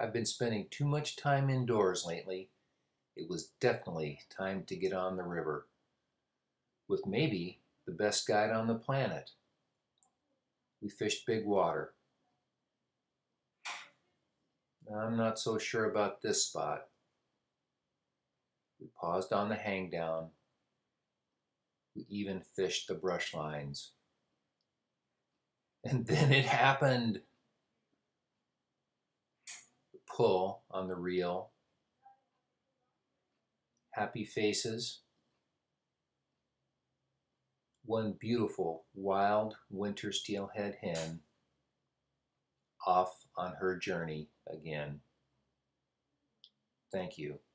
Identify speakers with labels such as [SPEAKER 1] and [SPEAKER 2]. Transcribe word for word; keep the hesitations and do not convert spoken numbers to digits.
[SPEAKER 1] I've been spending too much time indoors lately. It was definitely time to get on the river with maybe the best guide on the planet. We fished big water. I'm not so sure about this spot. We paused on the hangdown. We even fished the brush lines. And then it happened. The pull on the reel. Happy faces. One beautiful wild winter steelhead hen off on her journey again. Thank you.